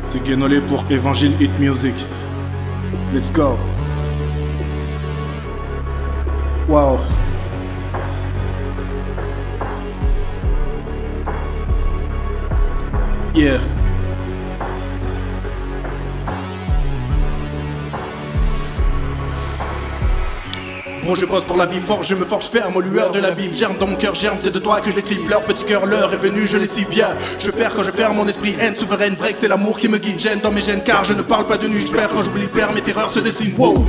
C'est Guénolé pour Évangile Hit Music. Let's go. Wow. Yeah. Bro, je pose pour la vie forte, je me forge ferme aux lueurs de la Bible. Germe dans mon cœur, germe, c'est de toi que je l'écris. Leur petit cœur, l'heure est venue, je les cible bien. Je perds quand je ferme mon esprit, haine souveraine, vrai que c'est l'amour qui me guide. Gêne dans mes gènes car je ne parle pas de nuit. Je perds quand j'oublie le père, mes terreurs se dessinent. Wow.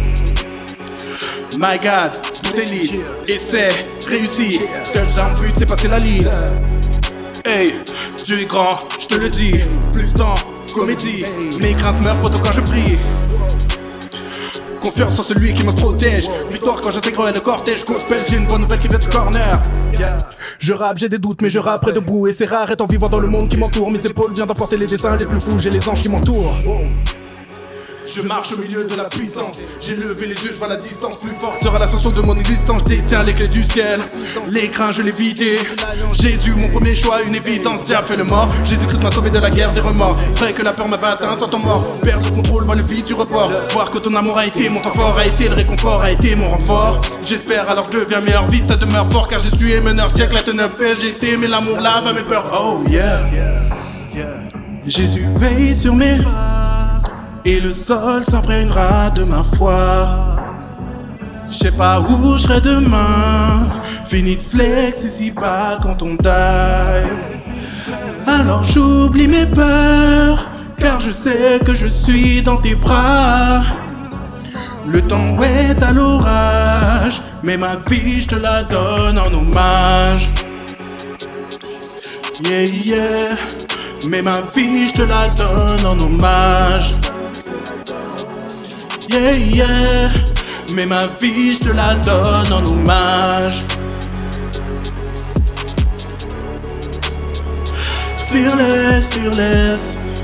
My God, tout est lit, essai, réussi. Touchdown, but, c'est passer la ligne. Hey, Dieu est grand, je te le dis. Plus le temps, comédie. Mes craintes meurent pourtant quand je prie. Confiance en celui qui me protège. Victoire quand j'intègre le cortège. Gospel, j'ai une bonne nouvelle qui vient de corner. Je rappe, j'ai des doutes, mais je rappe près debout. Et c'est rare étant vivant dans le monde qui m'entoure. Mes épaules viennent d'emporter les dessins les plus fous. J'ai les anges qui m'entourent. Je marche au milieu de la puissance. J'ai levé les yeux, je vois la distance. Plus forte sera l'ascension de mon existence. Je détiens les clés du ciel. Les grains, je l'ai vidé. Jésus, mon premier choix, une évidence. Diable fait le mort. Jésus-Christ m'a sauvé de la guerre des remords. Vrai que la peur m'avait atteint sans ton mort. Perdre le contrôle, voir le vide du report. Voir que ton amour a été mon temps fort, a été le réconfort, a été mon renfort. J'espère alors je deviens meilleur. Vie, ça demeure fort car je suis meneur. Check la teneur fait, j'ai été, mais l'amour lave à mes peurs. Oh yeah. Jésus veille sur mes pas. Et le sol s'imprégnera de ma foi. Je sais pas où je serai demain. Fini de flex ici pas quand on die. Alors j'oublie mes peurs, car je sais que je suis dans tes bras. Le temps est à l'orage, mais ma vie je te la donne en hommage. Yeah yeah, mais ma vie je te la donne en hommage. Yeah yeah, mais ma vie je te la donne en hommage. Fearless, fearless,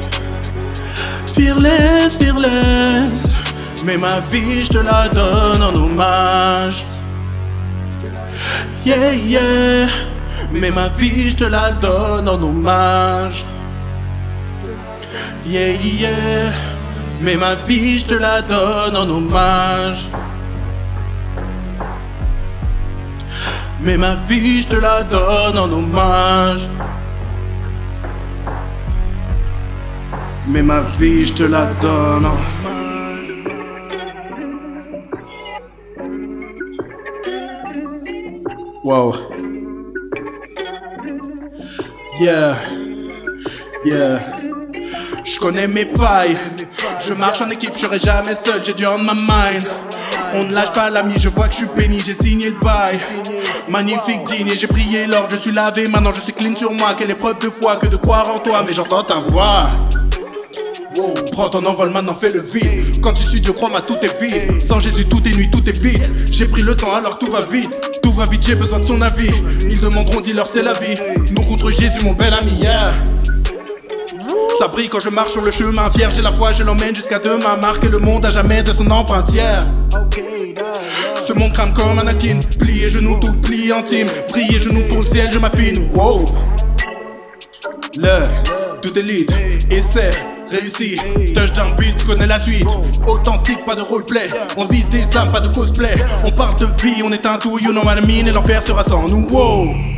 fearless, fearless, mais ma vie je te la donne en hommage. Yeah yeah, mais ma vie je te la donne en hommage. Yeah yeah, mais ma vie je te la donne en hommage. Mais ma vie je te la donne en hommage. Mais ma vie je te la donne en hommage. Wow. Yeah. Yeah. Je connais mes failles. Je marche en équipe, je serai jamais seul, j'ai du on my mind. On ne lâche pas l'ami, je vois que je suis béni, j'ai signé le bail. Magnifique, digne, et j'ai prié l'or, je suis lavé, maintenant je suis clean sur moi. Quelle épreuve de foi que de croire en toi, mais j'entends ta voix. Prends ton envol, maintenant fais le vide. Quand tu suis Dieu, crois-moi, tout est vide. Sans Jésus, tout est nuit, tout est vide. J'ai pris le temps, alors tout va vite. Tout va vite, j'ai besoin de son avis. Ils demanderont, dis-leur c'est la vie. Nous contre Jésus, mon bel ami, yeah. Ça brille quand je marche sur le chemin fier. J'ai la foi, je l'emmène jusqu'à demain. Marquer le monde à jamais de son empreinte, yeah. Ce monde crame comme Anakin. Plié genoux, tout plié intime. Briller genoux pour le ciel, je m'affine. Wow. Tout est lit, essai, réussi. Touchdown beat, tu connais la suite. Authentique, pas de roleplay. On vise des âmes, pas de cosplay. On parle de vie, on est un tout, you know what I mean. Et l'enfer sera sans nous, wow.